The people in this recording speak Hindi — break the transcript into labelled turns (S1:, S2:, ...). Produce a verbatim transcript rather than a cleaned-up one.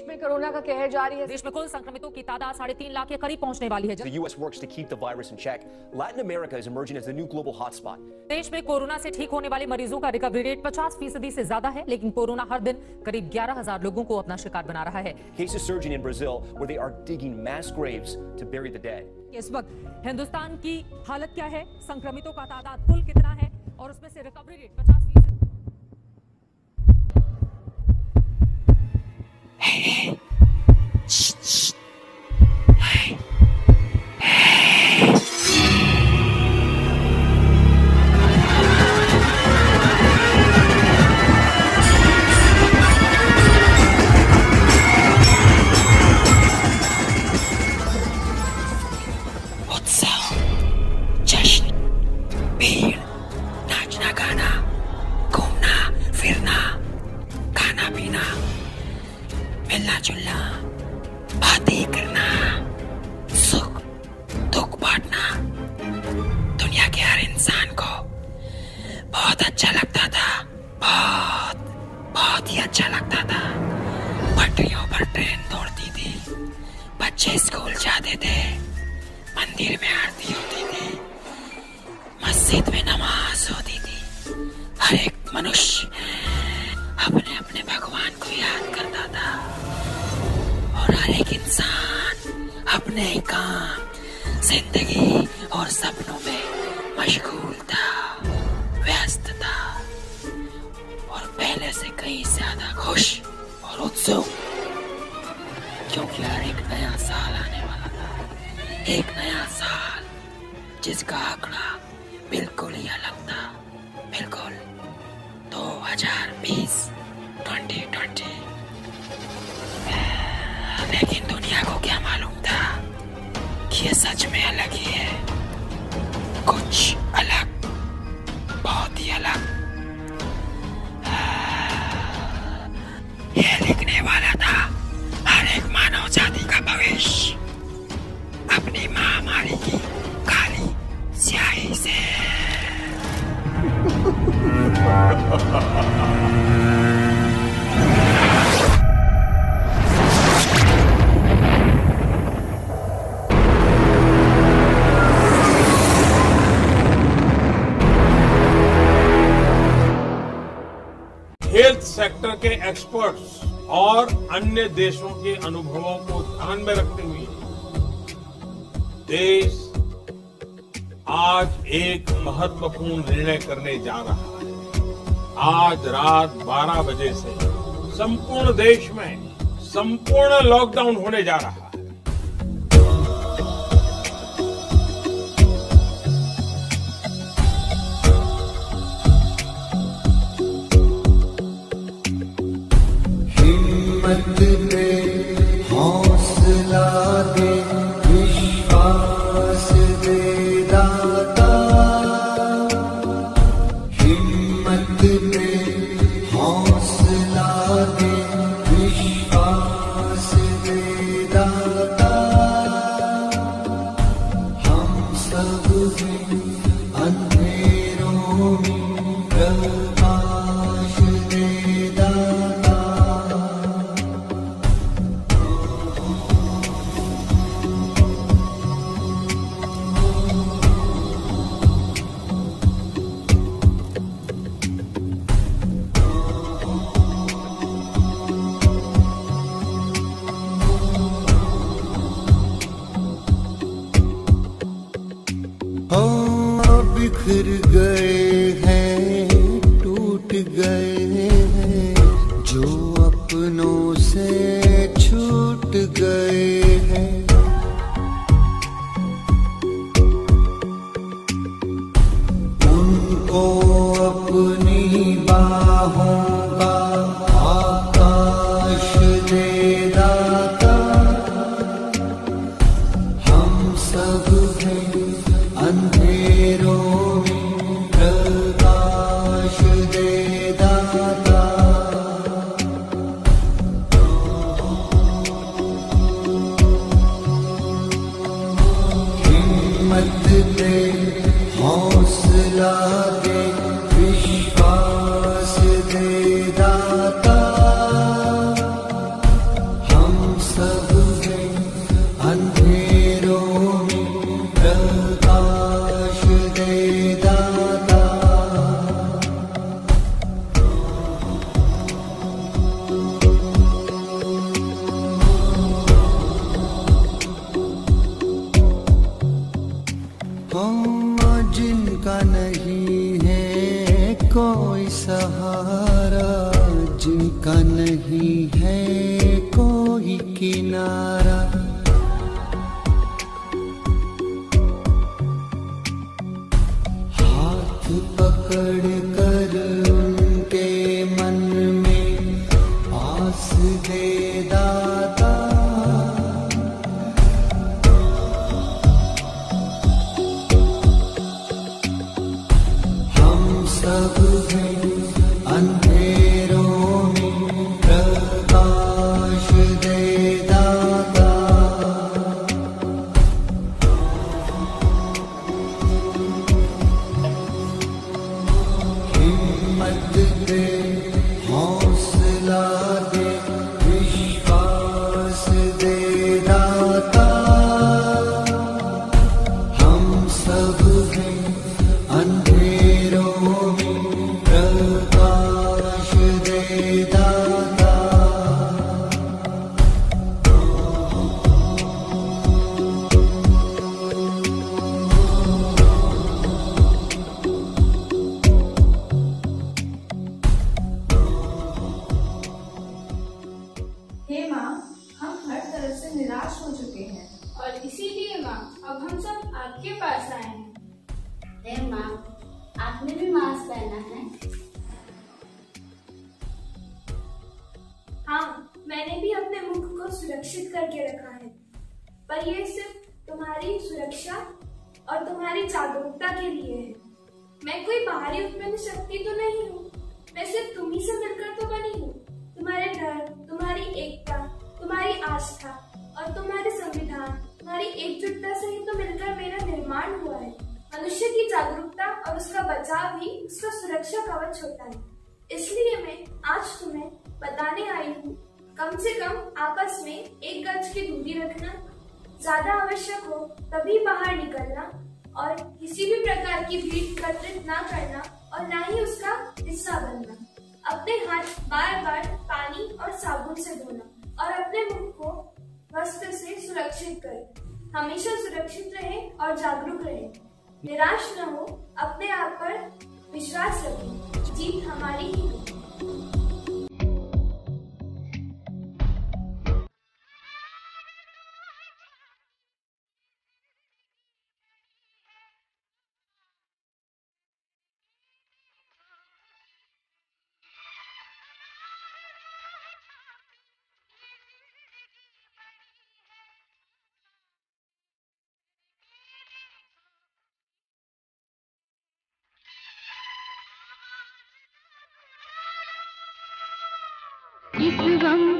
S1: में कोरोना का कहर जारी है।
S2: देश में कुल संक्रमितों की तादाद साढ़े तीन लाख के करीब पहुंचने वाली है।
S3: The U S works to keep the virus in check. Latin America is emerging as the new global hotspot.
S2: देश में कोरोना से ठीक होने वाले मरीजों का रिकवरी रेट पचास फीसदी से ज्यादा है, लेकिन कोरोना हर दिन करीब ग्यारह हजार लोगों को अपना शिकार बना रहा है।
S3: Cases surging in Brazil, where they are digging mass graves to bury the dead.
S2: इस वक्त हिंदुस्तान की हालत क्या है, संक्रमितों का तादाद कुल कितना है और उसमें से रिकवरी रेट पचास फीसदी।
S4: मिलना जुलना, बातें करना, सुख दुख बांटना दुनिया के हर इंसान को बहुत अच्छा लगता था। बहुत बहुत ही अच्छा लगता था। पटरियों पर ट्रेन दौड़ती थी, बच्चे स्कूल जाते थे, मंदिर में आरती होती थी, मस्जिद में नमाज होती थी। हर एक मनुष्य अपने अपने भगवान को याद करता था और हर एक इंसान अपने ही काम, जिंदगी और सपनों में मशगूल था, व्यस्त था और पहले से कहीं ज्यादा खुश और उत्सुक, क्योंकि हर एक नया साल आने वाला था। एक नया साल जिसका आंकड़ा बिल्कुल ही अलग था, बिल्कुल दो हजार बीस, ट्वेंटी ट्वेंटी। लेकिन दुनिया को क्या मालूम था कि ये सच में अलग ही है, कुछ अलग, बहुत ही अलग। ये लिखने वाला था हर एक मानव जाति का भविष्य अपनी महामारी की काली स्याही से।
S5: हेल्थ सेक्टर के एक्सपर्ट्स और अन्य देशों के अनुभवों को ध्यान में रखते हुए देश आज एक महत्वपूर्ण निर्णय करने जा रहा है। आज रात बारह बजे से संपूर्ण देश में संपूर्ण लॉकडाउन होने जा रहा है।
S6: हिम्मत दे, हौसला दे, विश्वास दे दाता। हिम्मत दे, हौसला दे, विश्वास दे दाता। हम सब हैं अंधेरों में प्रकाश दे दाता। बिखर गए हैं, टूट गए हैं, जो अपनों से छूट गए हैं। उनको अपनी बाहों का आकाश दे दाता। हम सब हैं अंधेरों में प्रकाश दे दाता। नहीं है कोई किनारा। हाथ पकड़ कर उनके मन में आस दे दाता। हम सब हैं अंधेरों में प्रकाश दे दाता। हिम्मत दे, हौसला दे, विश्वास दे दाता। हम सब हैं अंधेरों में प्रकाश दे दाता।
S1: हे माँ, हम हर तरफ से निराश हो चुके हैं और इसीलिए माँ अब हम सब आपके पास आए हैं।
S7: हे माँ, आपने भी मास्क पहना है?
S1: हाँ, मैंने भी अपने मुख को सुरक्षित करके रखा है, पर ये सिर्फ तुम्हारी सुरक्षा और तुम्हारी जागरूकता के लिए है। मैं कोई बाहरी उत्पन्न शक्ति तो नहीं हूँ, मैं सिर्फ तुम्ही से मिलकर तो बनी हूँ। तुम्हारे डर, तुम्हारी एकता, तुम्हारी आस्था और तुम्हारे संविधान, तुम्हारी एकजुटता से ही तो मिलकर मेरा निर्माण हुआ है। मनुष्य की जागरूकता और उसका बचाव ही उसका सुरक्षा कवच होता है। इसलिए मैं आज तुम्हें बताने आई हूँ, कम से कम आपस में एक गज की दूरी रखना, ज्यादा आवश्यक हो तभी बाहर निकलना और किसी भी प्रकार की भीड़ एकत्रित ना करना और ना ही उसका हिस्सा बनना। अपने हाथ बार बार पानी और साबुन से धोना और अपने मुख को वस्त्र से सुरक्षित करें। हमेशा सुरक्षित रहें और जागरूक रहें। निराश न हो, अपने आप पर विश्वास रखें। जीत हमारी ही है।
S7: इस गम